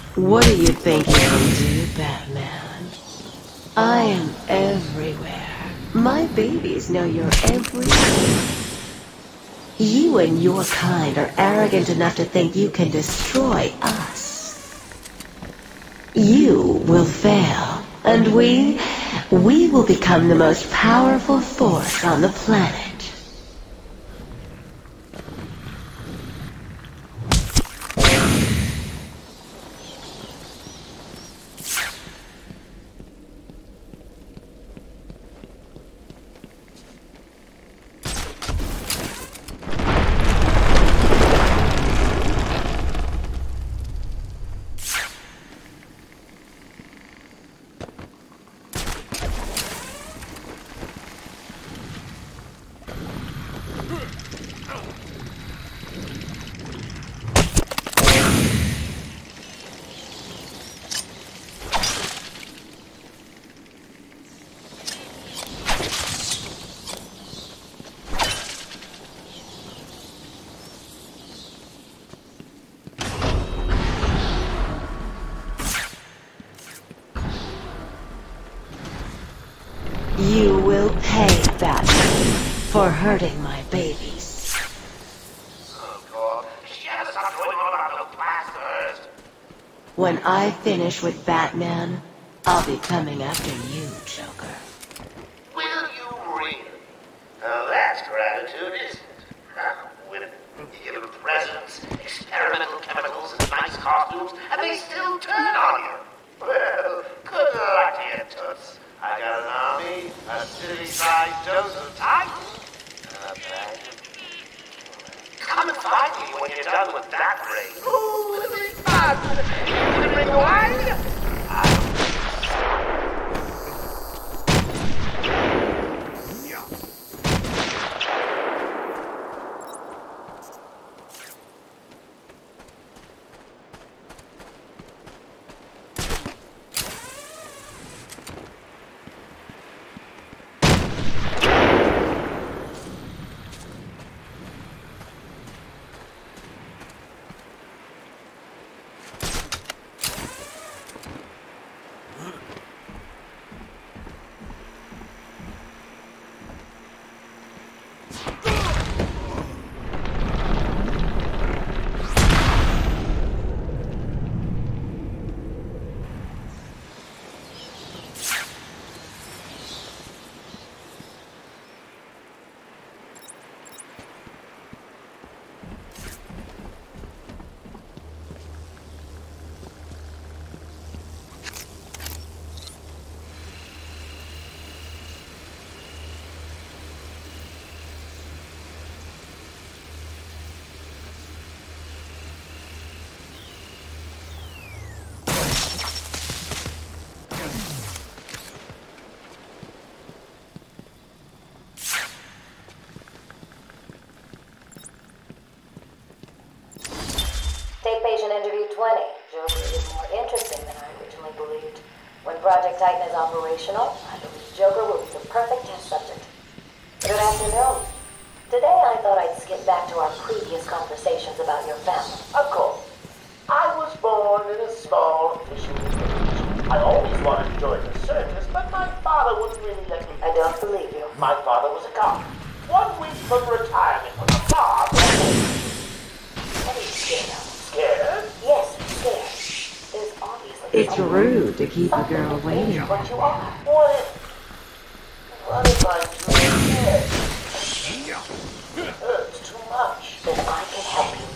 What do you think you can do, Batman? I am everywhere. My babies know you're everywhere. You and your kind are arrogant enough to think you can destroy us. You will fail, and we will become the most powerful force on the planet. You will pay, Batman, for hurting my babies. Oh, God. Shut up doing all about those bastards. When I finish with Batman, I'll be coming after you, Joker. Will you really? Now that's gratitude, isn't it? Women given presents, experimental chemicals, and nice costumes, and they still turn on you. Well, good luck to you, Toots. I got an army, a city-sized dose of Titan, and a bag of... Come and find me when you're done with that raid. Ooh, it'll be fun! You can bring the wine? Take patient interview 20. Joker is more interesting than I originally believed. When Project Titan is operational, I believe Joker will be the perfect test subject. Good afternoon. Today I thought I'd skip back to our previous conversations about your family. Of course. I was born in a small fishing village. I always wanted to join the circus, but my father wouldn't really let me. I don't believe you. My father was a cop. 1 week from retirement from a car. What are you scared of? Scared? Yes, scared. There's obviously It's something- rude to keep a girl something waiting. is what you are. What if I'm too scared? It hurts too much. Then I can help you.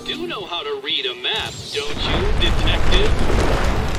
do know how to read a map, don't you, detective?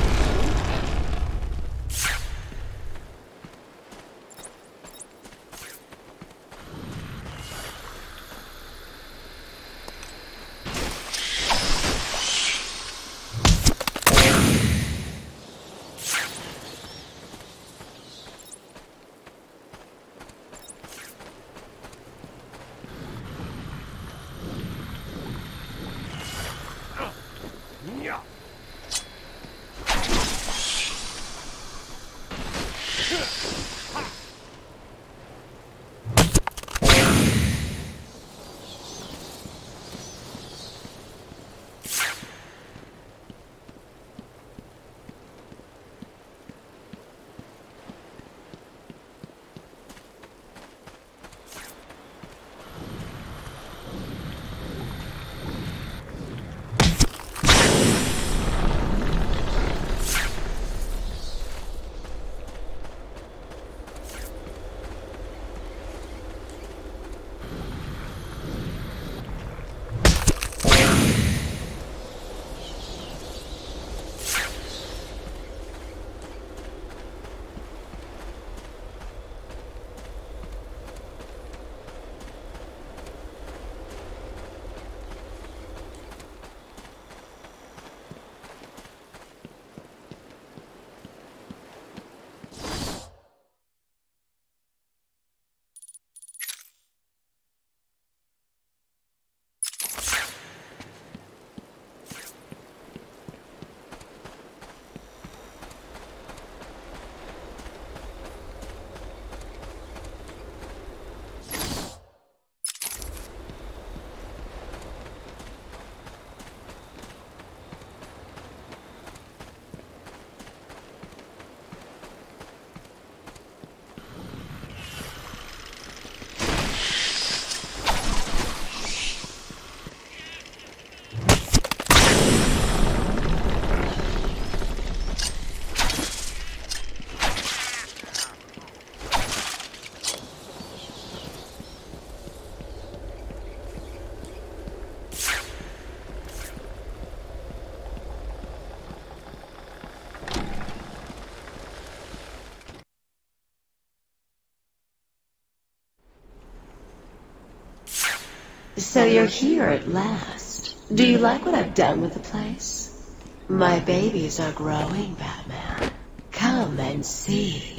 So you're here at last. Do you like what I've done with the place? My babies are growing, Batman. Come and see.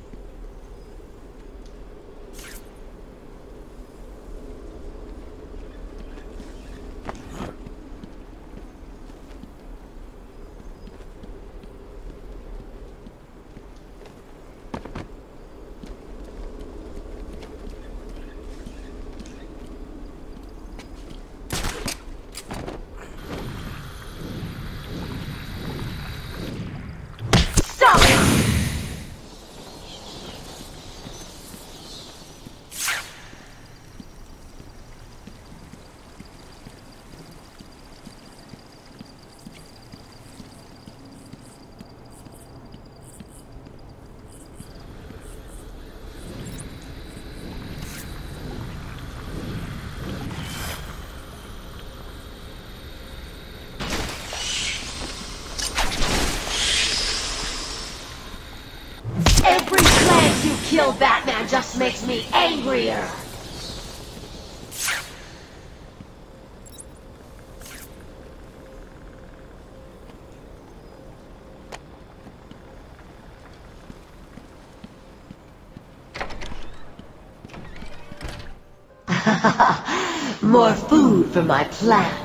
Every plant you kill, Batman, just makes me angrier. More food for my plants.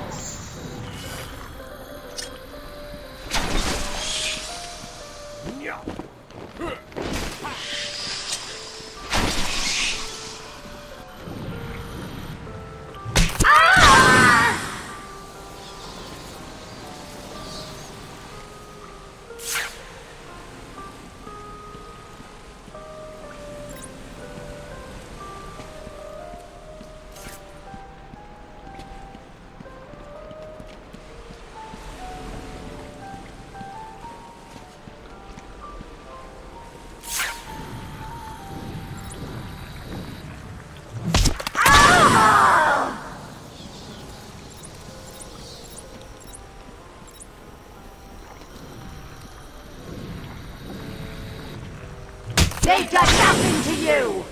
They've done nothing to you!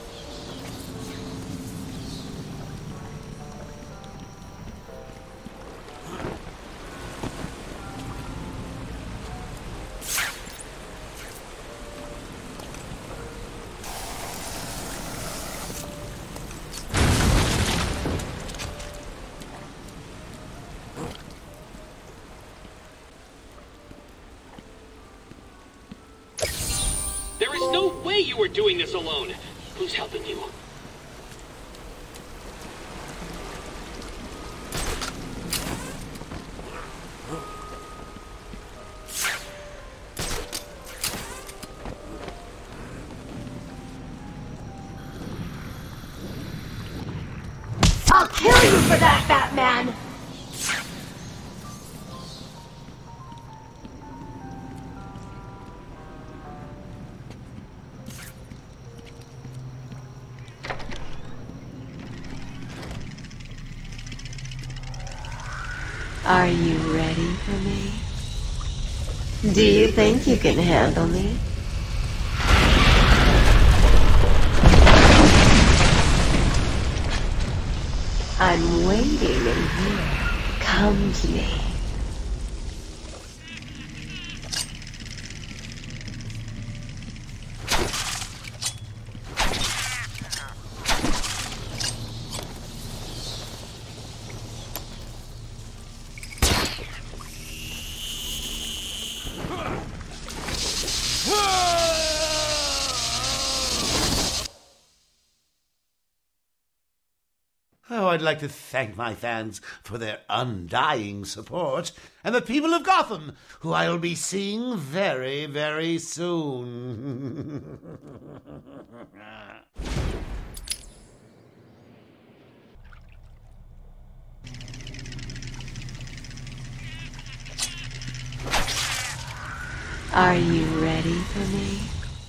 There is no way you were doing this alone. Who's helping you? I'll kill you for that, Batman! Are you ready for me? Do you think you can handle me? I'm waiting in here. Come to me. Oh, I'd like to thank my fans for their undying support, and the people of Gotham, who I'll be seeing very, very soon. Are you ready for me?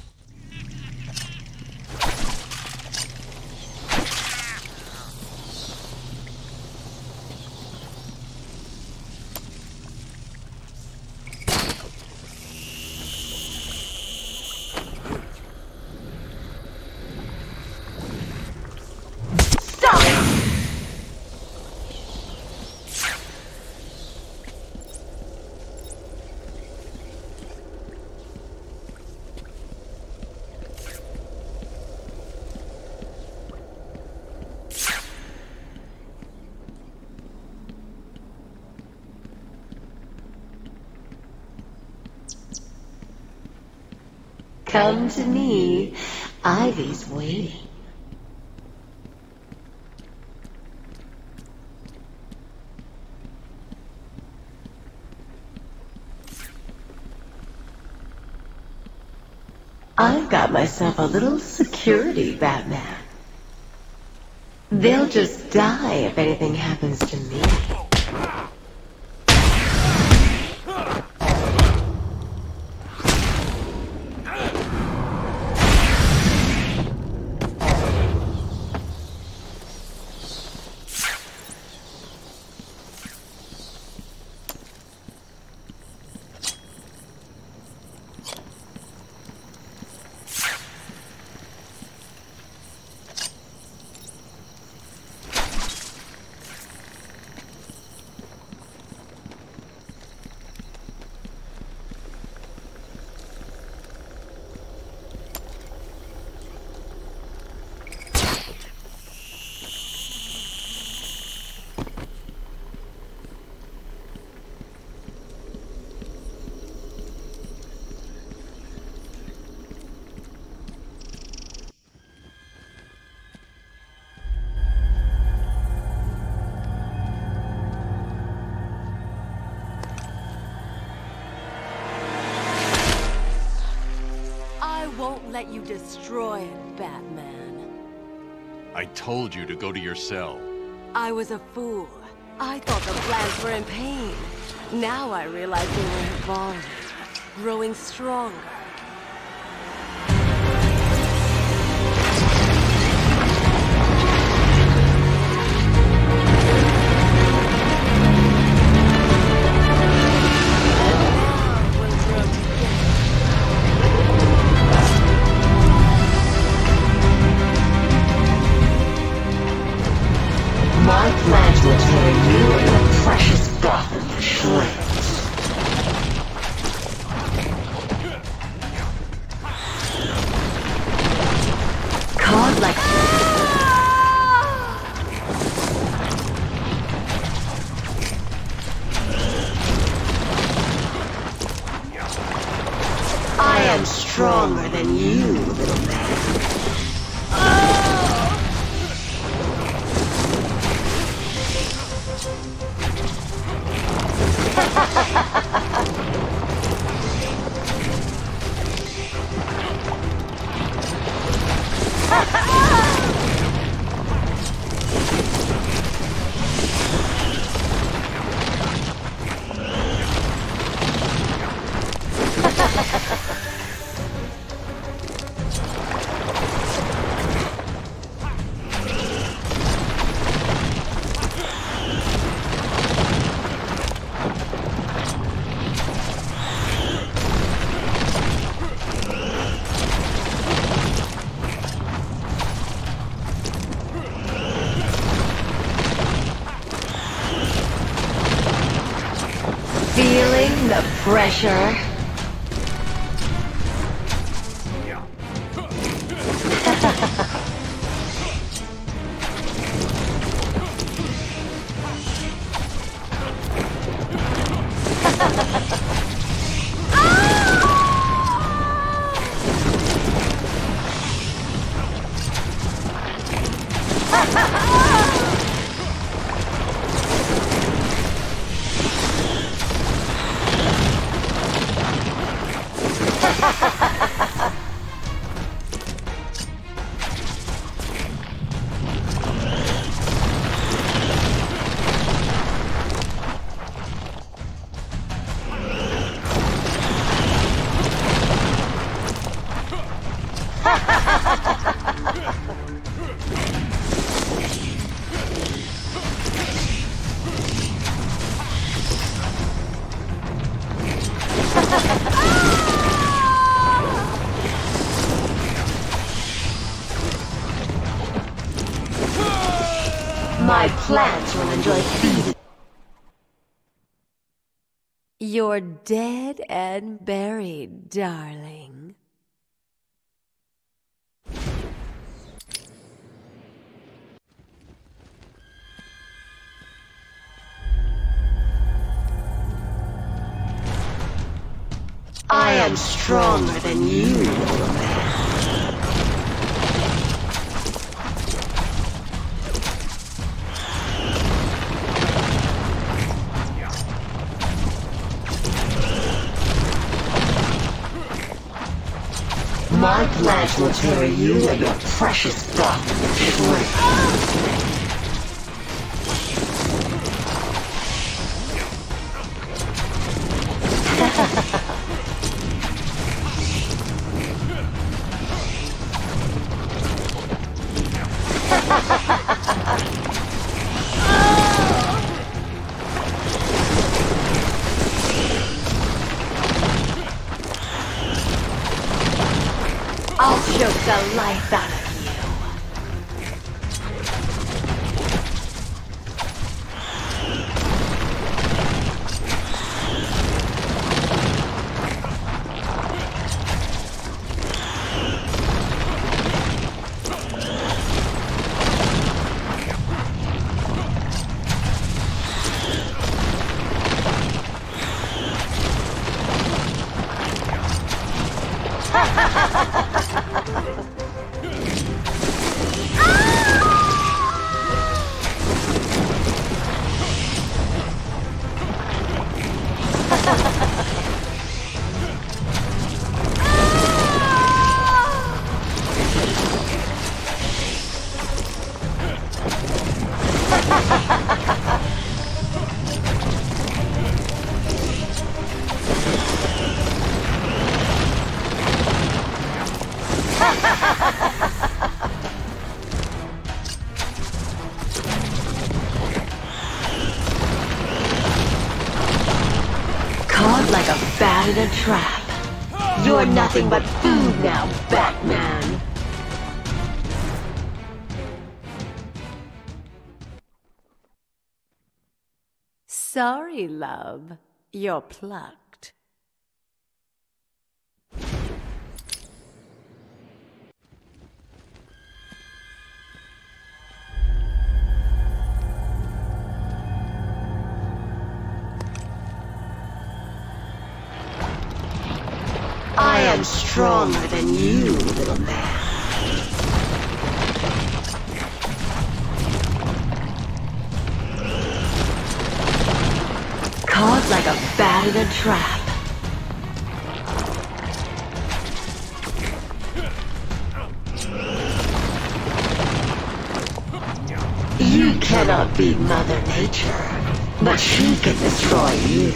Come to me. Ivy's waiting. I've got myself a little security, Batman. They'll just die if anything happens to me. Won't let you destroy it, Batman. I told you to go to your cell. I was a fool. I thought the plans were in pain. Now I realize they were evolving, growing stronger. stronger than you, little man. Feeling the pressure? My plants will enjoy feeding. You're dead and buried, darling. I am stronger than you, little man. My plant will carry you and your precious stuff to shrink. I'll choke the life out of you. Caught like a bat in a trap. You're nothing but food now, Batman. Sorry, love. You're plucked. I am I'm stronger than you, little man. Caught like a bat in a trap. You cannot beat Mother Nature, but she can destroy you.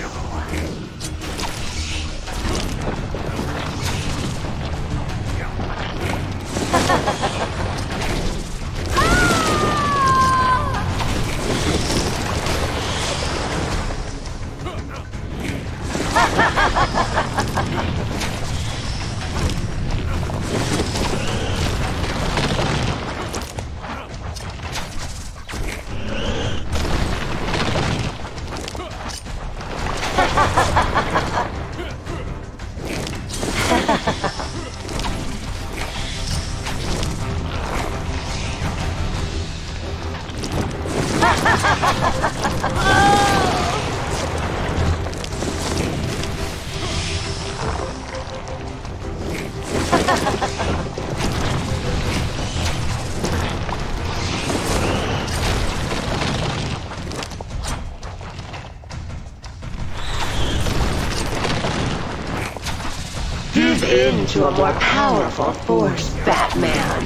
Give in to a more powerful force, Batman.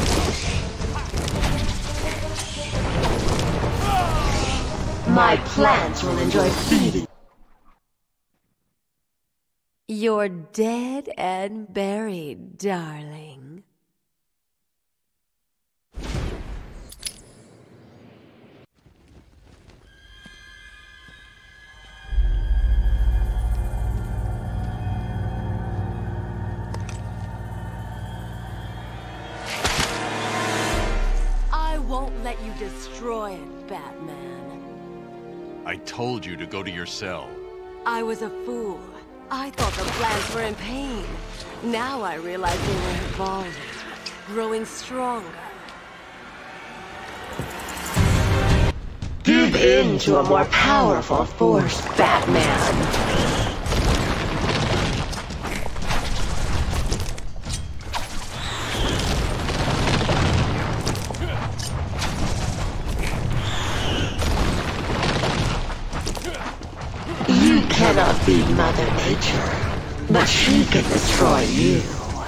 My plants will enjoy feeding. You're dead and buried, darling. I won't let you destroy it, Batman. I told you to go to your cell. I was a fool. I thought the plants were in pain. Now I realize they were evolving, growing stronger. Give in to a more powerful force, Batman. You cannot beat Mother Nature, but she can destroy you.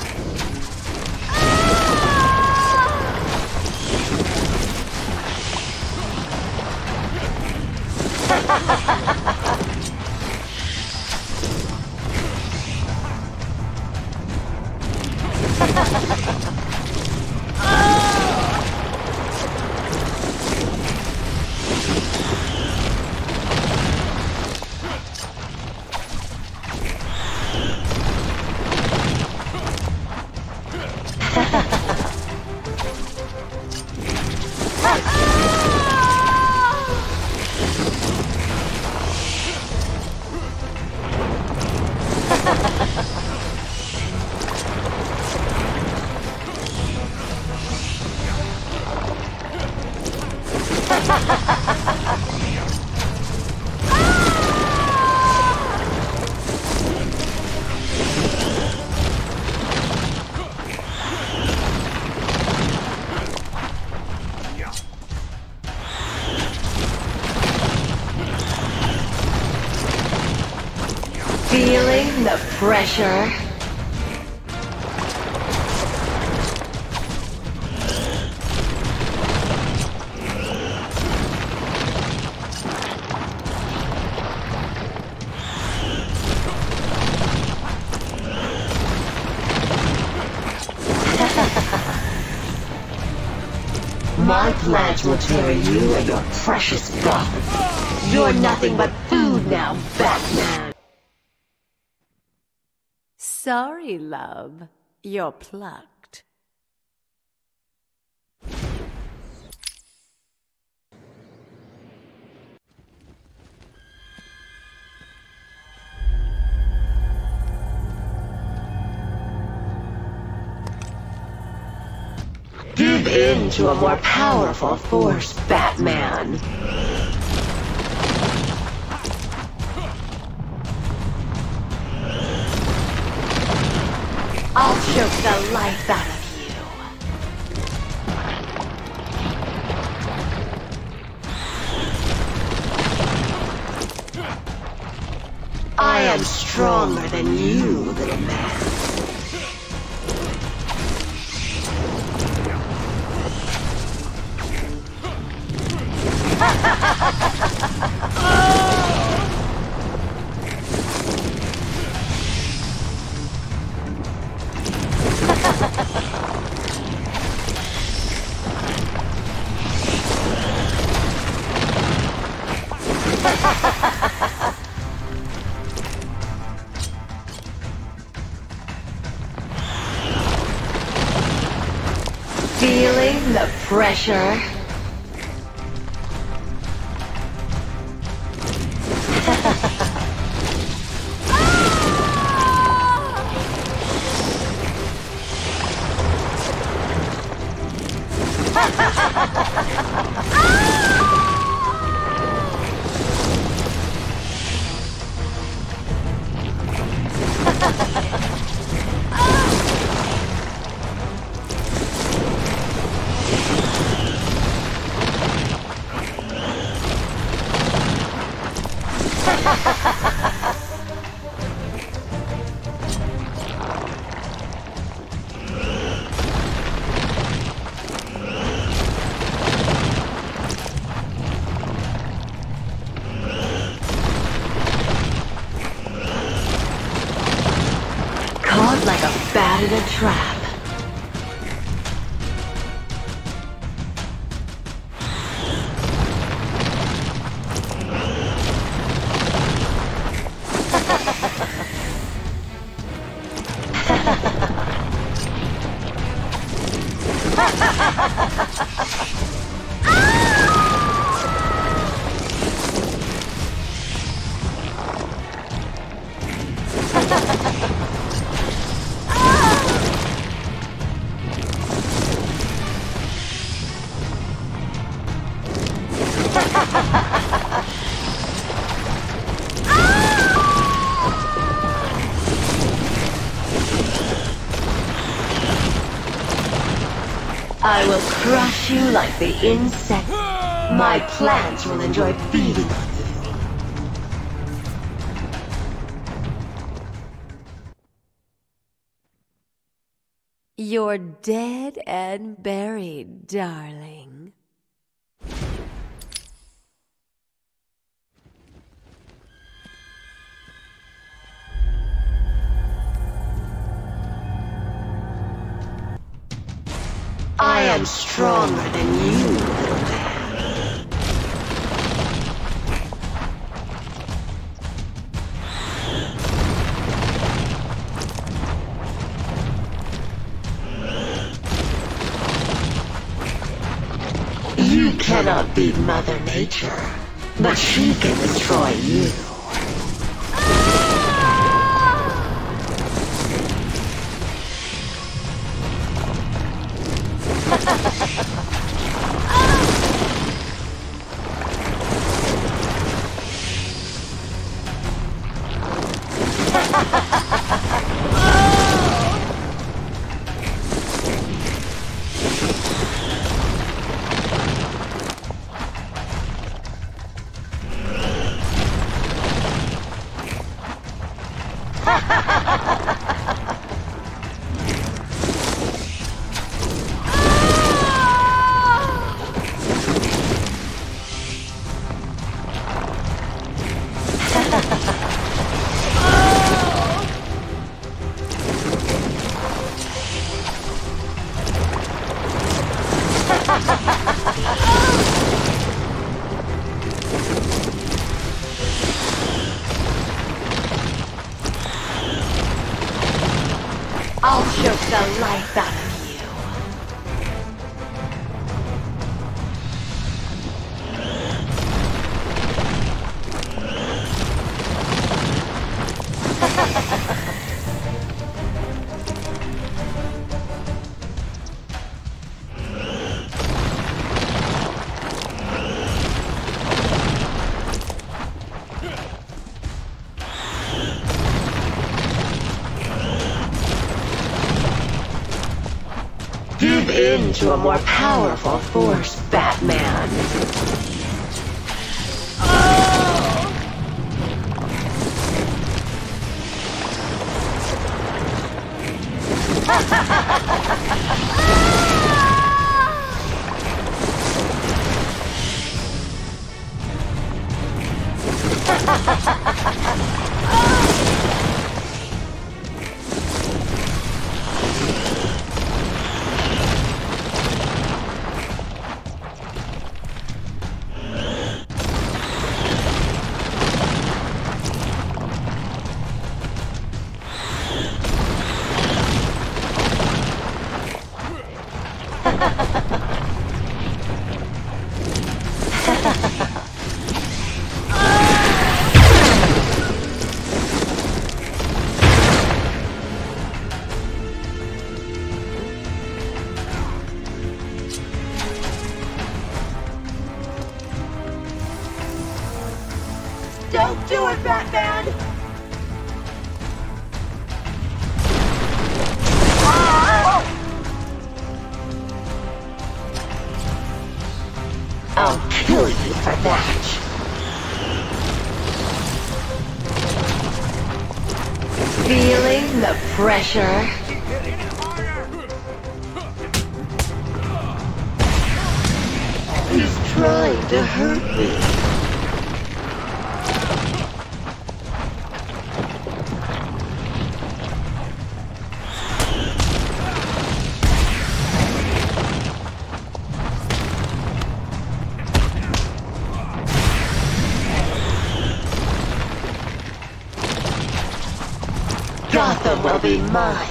Feeling the pressure? My plants will tear you and your precious Gotham. You're nothing but food now, Batman. Sorry, love. You're plucked. Give in to a more powerful force, Batman. life out of you. I am stronger than you, little man. Feeling the pressure? Caught like a bat in a trap. I will crush you like the insect. My plants will enjoy feeding on you. You're dead and buried, darling. I am stronger than you, little man. You cannot beat Mother Nature, but she can destroy you. I'll choke the life out of you. into a more powerful force, Batman. Don't do it, Batman! I'll kill you for that. Feeling the pressure? He's trying to hurt me. Gotham will be mine.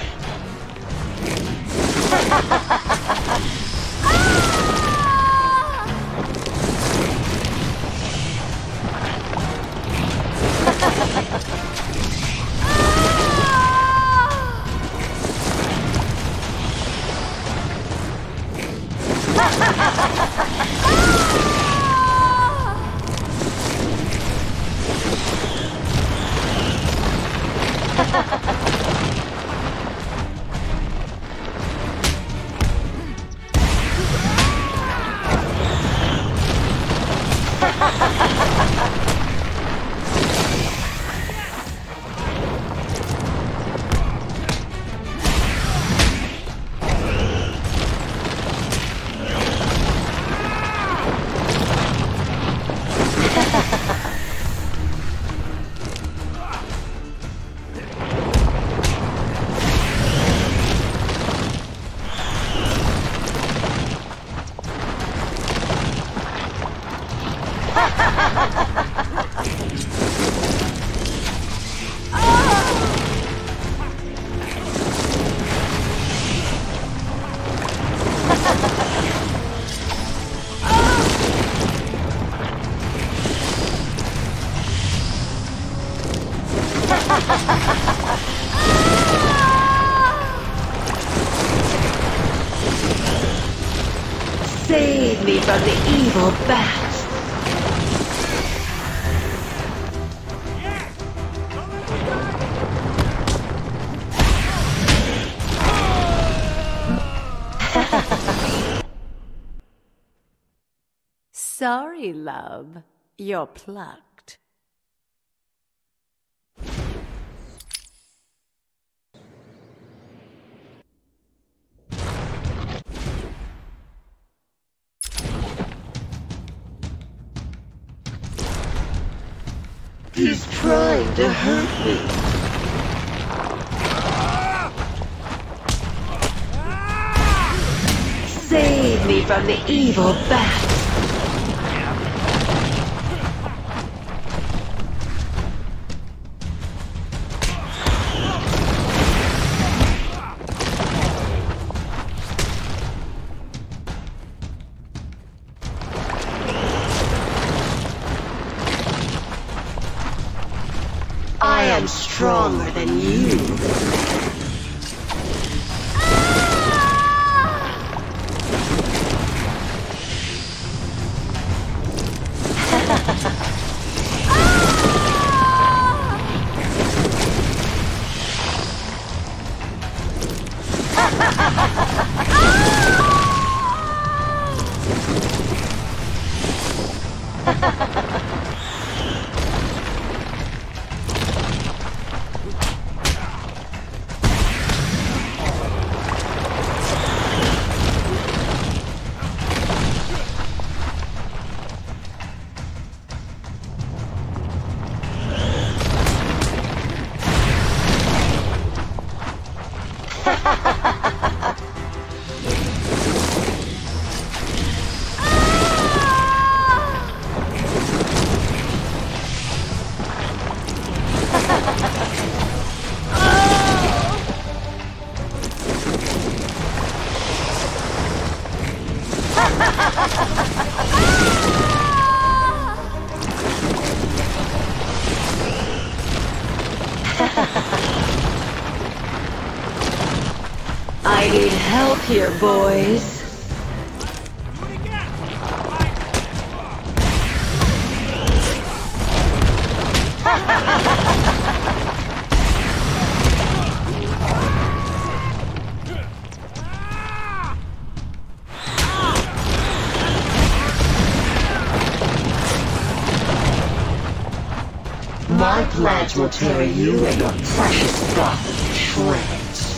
Save me from the evil bats. Sorry, love. You're plucked. He's trying to hurt me. Save me from the evil bats. I am stronger than you. help here, boys. My pledge will tear you and your precious Gotham to shreds.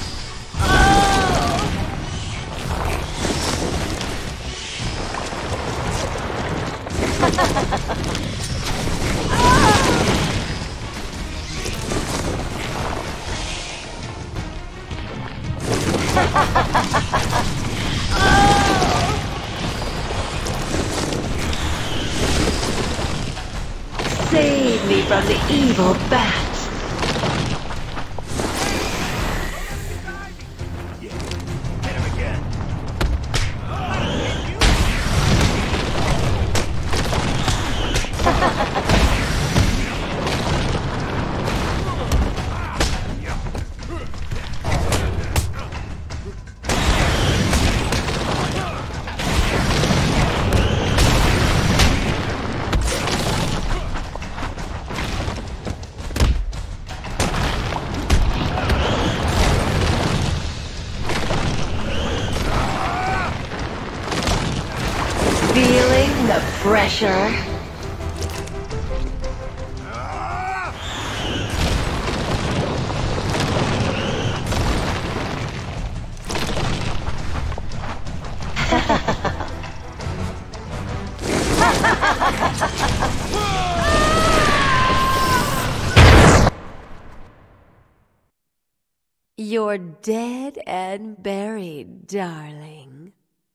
Save me from the evil bat. Feeling the pressure? You're dead and buried, darling.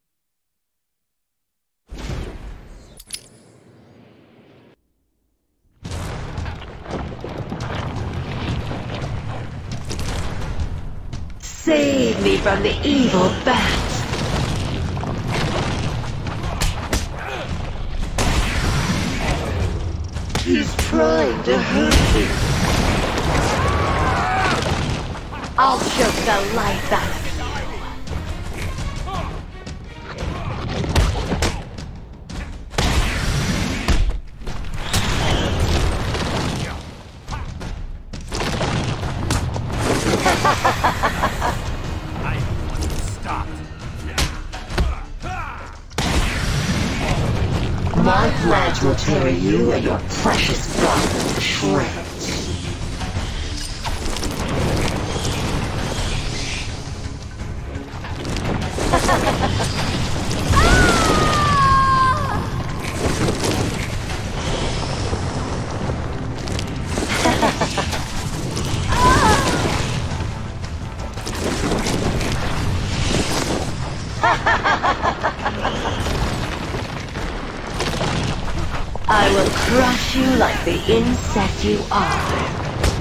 Save me from the evil bat. He's trying to hurt me. I'll choke the life out of you. My pledge will tear you and your precious Gotham to shreds. I will crush you like the insect you are.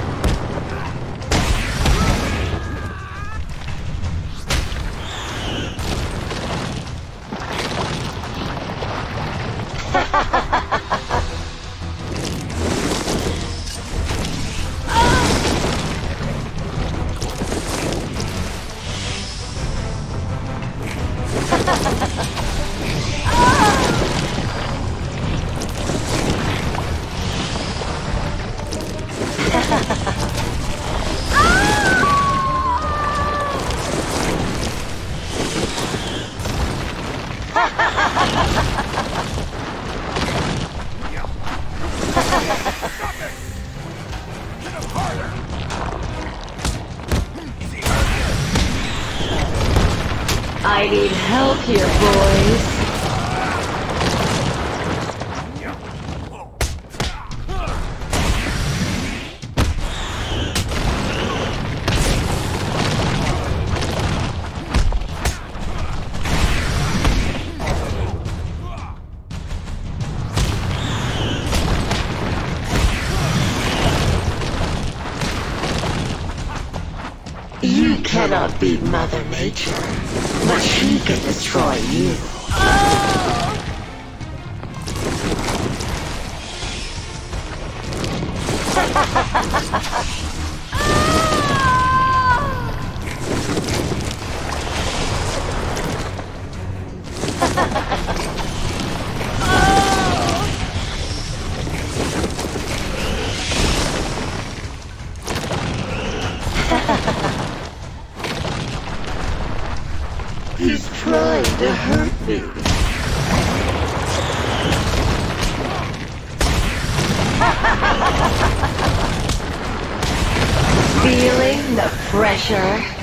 I need help here, boys. You cannot beat Mother Nature, but she can destroy you. to hurt me. Feeling the pressure?